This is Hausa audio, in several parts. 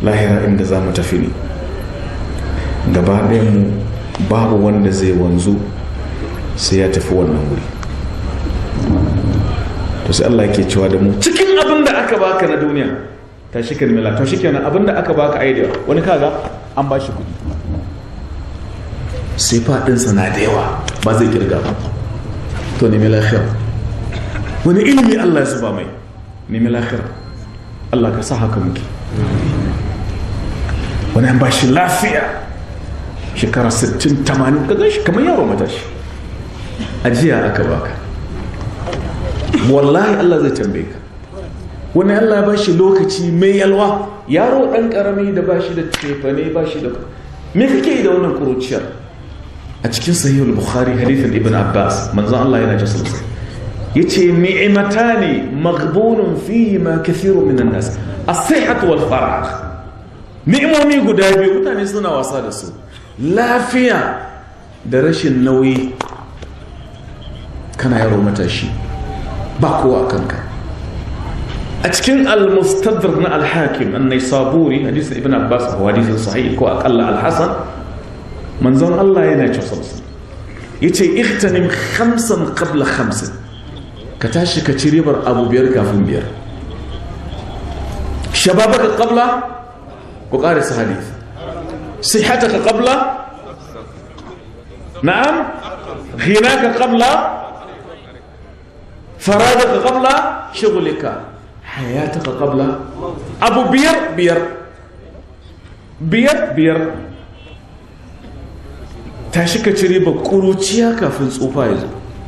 lahira inda za mu tafi ne. Gaba ɗayan mu babu wanda zai wanzu sai ya tafi wannan wuri. To sai Allah ke cewa da mu cikin abin da aka baka na duniya ta shi kalmila to shikenan abin da aka baka idea wani kaga an ba shi kuɗi sai faɗinsa na da yawa ba zai kirga ba. To nemi lahira. Wani ilimi Allah ya zuba mai, nemi lahira. Allah ka sa haka muke. Wani an ba shi lafiya shekara 60-80 ka shi kamar yaro matashi, ajiya aka baka, wallahi Allah zai tambaye ka. Wani Allah ya ba shi lokaci mai yalwa, yaro ɗan ƙarami da ba shi da tefane ba shi da me kake yi da wannan kuruciyar. A cikin sahihul bukhari hadithin ibn abbas manzon Allah yana jasa yace ni'matani maghbunun fihi ma kathirun minan nas as-sihhatu wal faragh. Ni'imomi guda biyu mutane suna wasa da su, lafiya da rashin nauyi. Kana yaro matashi ba kowa kanka. A cikin al-mustadrak na al-hakim an-naysaburi hadithin ibn abbas ko hadithin sahih ko aqalla al-hasan manzon Allah yana cewa yace ikhtanim 5 qabla 5, ka tashi ka ci ribar abu 5 kafin 5. shababaka qabla ku qaris hadith, sihhataka qabla na'am ghinaka qabla faragaka qabla shughlika hayataka qabla abu 5 tashi ka ci riba ƙuruciya kafin tsufa ya zo.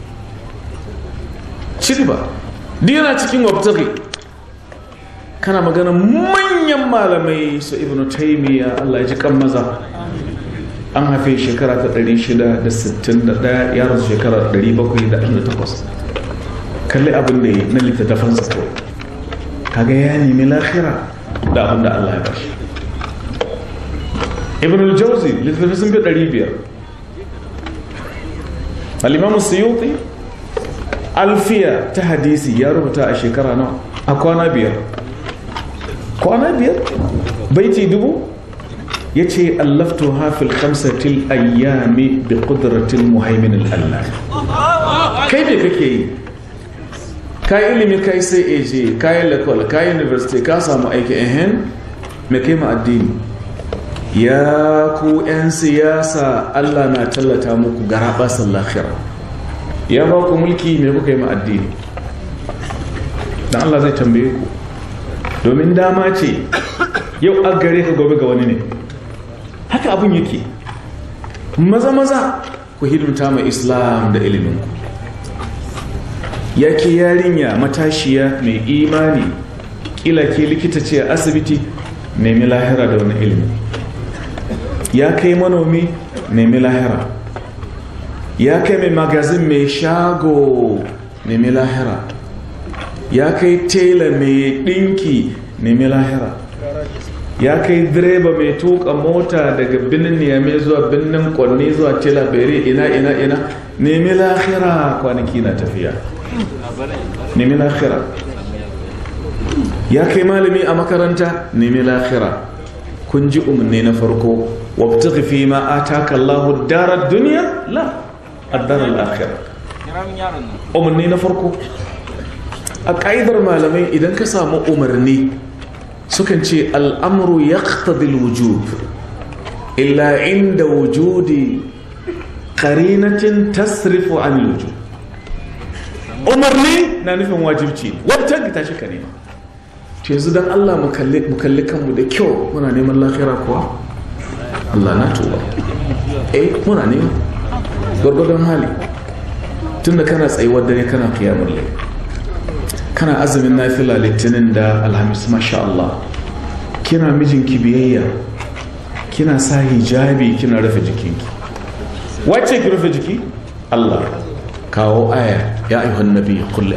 Ci riba dina cikin wabtaghi. Kana magana manyan malamai su Ibn Taymiyyah Allah ya ji kan maza, an haife shekara ta 661 ya rasu shekara 728. kalli abin da na littattafansa kawai kaga ya nemi lahira da abin da Allah ya bashi. Ibn al-Jawzi littattafai sun fi 500. Al-Imam Suyuti alfiya ta hadisi ya rubuta a shekara nawa? A kwana 5. Baiti 1000 yace allaftuha fil 5 ayyami bi qudratil muhaimin al-Allah. Kai me kake yi? Kai ilimi kai sai eje, kai lakol, kai university, ka samu aiki me kai ma addini. Ya ku 'yan siyasa Allah na tallata muku garaɓasar lahira. Ya ba ku mulki me kuka yi ma addini, dan Allah zai tambaye ku, domin dama ce yau a gare ka gobe ga wani ne. Haka abin yake. Maza ku hidimta ma Islam da iliminku. Yake yarinya matashiya mai imani, kila ke likita ce a asibiti, nemi lahira da wani ilimi. Ya kai manomi, nemi lahira. Ya kai mai magazin mai shago, nemi lahira. Ya kai tela mai dinki, nemi lahira. Ya kai direba mai tuka mota daga birnin Niamey zuwa birnin Kwanni zuwa tela bere ina nemi lahira. Kwanaki na tafiya, nemi lahira. Ya kai malami a makaranta, nemi lahira. Kun ji umarni na farko, wabtaghi fi ma ataka Allahu ad-dara ad-dunya la ad-dara al-akhirah. Umarni na farko. A ƙa'idar malamai idan ka samu umarni sukan ce al'amru yaqtadi al-wujub illa inda wujudi qarinatin tasrifu an al-wujub. Umarni na nufin wajibci, wabtaghi ta shi ka nema. Yanzu dan Allah mu kalli kanmu da kyau, muna neman lahira kuwa? Allah na tuba. Muna neman gwargwadon hali. Tunda kana tsayuwar dare kana qiyamul layl, kana azumin nafila litinin da alhamis, masha Allah, kina mijinki biyayya, kina sa hijabi, kina rufe jikinki. Wace ki rufe jiki? Allah. Kawo aya, ya ayyuhan nabi qul li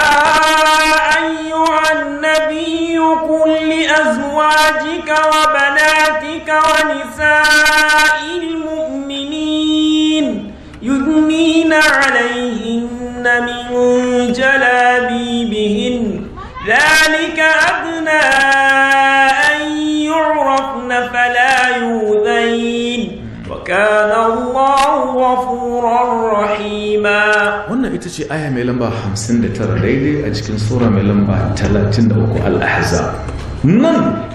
النبي قل لأزواجك وبناتك ونساء المؤمنين يدنين عليهن من جلابيبهن ذلك أدنى أن يعرف فلا يؤذين وكان الله غفورا رحيما. wannan ita ce aya mai lamba 59 daidai a cikin sura mai lamba 33 al-ahzab. nan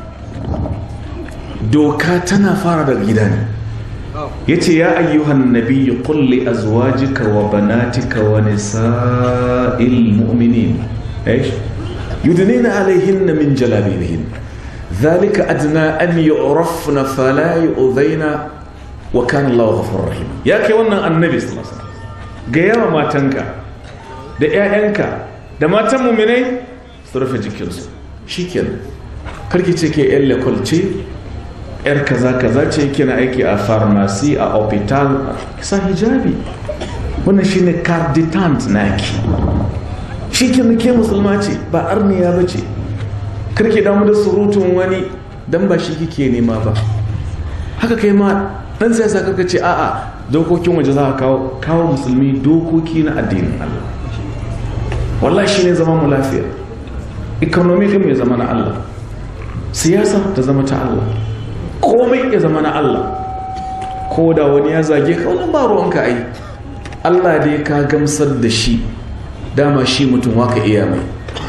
doka tana fara daga gida ne. yace ya ayyuhan nabiyyu qul li azwajika wa banatika wa nisa'il mu'minin yudnina alayhinna min jalabibihin dhalika adna an yu'rafna fala yu'dhayna wa kana Allahu ghafurur rahim. ya kai wannan annabi sallallahu alaihi wasallam ga yawa matanka da ƴaƴanka da matan mu'minai su rufe jikinsu shikenan. karki ce ke ƴan lekol ce yar kaza kaza ce kina aiki a pharmacy a hospital sa hijabi. wannan shine carditant naki. shikenan ke musulma ce ba arniya bace. karki damu da surutun wani dan ba shi kike nema ba. haka kai ma dan siyasa kaka ce a'a dokokin waje za ka kawo musulmi dokoki na addinin Allah. wallahi shine zama mu lafiya. economy din mai zama na Allah, siyasa ta zama ta Allah, komai ya zama na Allah. ko da wani ya zage ka wannan ba ruwanka ai. Allah dai ka gamsar da shi, dama shi mutum waka iya mai.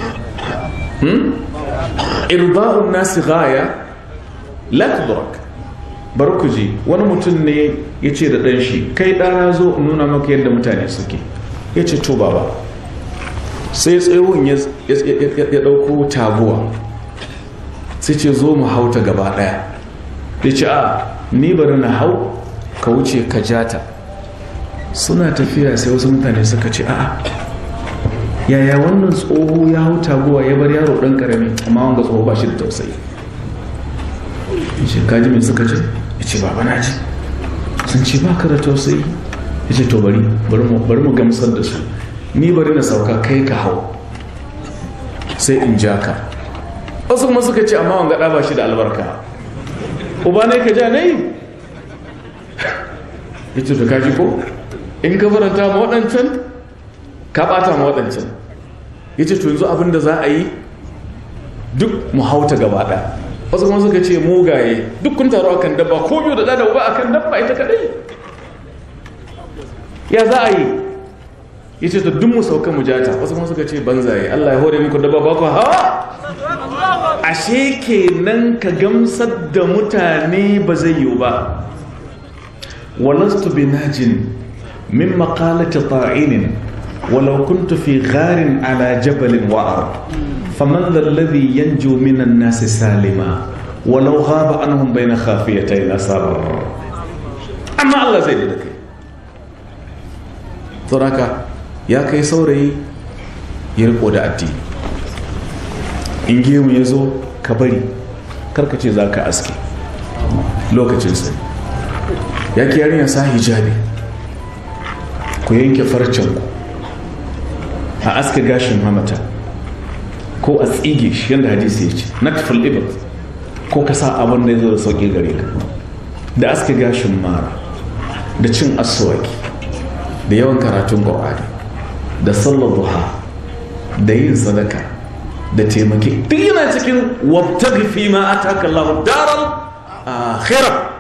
irda'un nasi ghaya la tudrak. bari ku ji wani mutum ne ya ce da ɗan shi kai ɗana zo in nuna maka yadda mutane suke. ya ce to baba. sai tsayuwan ya ɗauko taguwa sai ce zo mu hauta gaba ɗaya. ya ce a ni bari na hau ka wuce ka jata. suna tafiya sai wasu mutane suka ce a'a yaya wannan tsoho ya hau taguwa ya bar yaro ɗan ƙarami amma wanga tsoho ba shi da tausayi. ya ce kaji mai suka ce? ya ce baba na ji sun ce ba ka da tausayi. ya ce to bari mu gamsar da su, ni bari na sauka kai ka hau sai in ja ka. wasu kuma suka ce amma wanga ɗa ba shi da albarka, uba ne ka ja ne. ya ce to kaji ko in ka faranta ma waɗancan ka ɓata ma waɗancan. ya ce to yanzu abinda za a yi duk mu hauta gaba ɗaya. wasu kuma suka ce mugaye duk kun taru akan dabba ko biyu da ɗa da uba akan dabba ita kaɗai ya za a yi. ya ce to duk mu sauka mu jata. wasu kuma suka ce banzaye Allah ya hore muku dabba ba ku hawa. ashe kenan ka gamsar da mutane ba zai yiwu ba. walastu binajin min maqalati ta'inin walau kuntu fi gharin ala jabalin wa'ar faman dhal ladhi yanju minan nasi salima walau ghaba anhum bayna khafiyatayn sabar. amma Allah zai da kai. saboda ya kai saurayi ya riko da addini. in gemu ya zo ka bari, karkace za ka aske lokacinsa. ya ke yarinya sa hijabi, ku yanke farcenku, a aske gashin hamata ko a tsige shi yadda hadisi ya ce natful ibad, ko ka sa abin da ya zo da sauƙi gare ka, da aske gashin mara, da cin aswaki, da yawan karatun ƙwa'ani, da sallar duha, da yin sadaka, da taimake. duk yana cikin wabtaghi fi ma ataka Allahu daral akhirah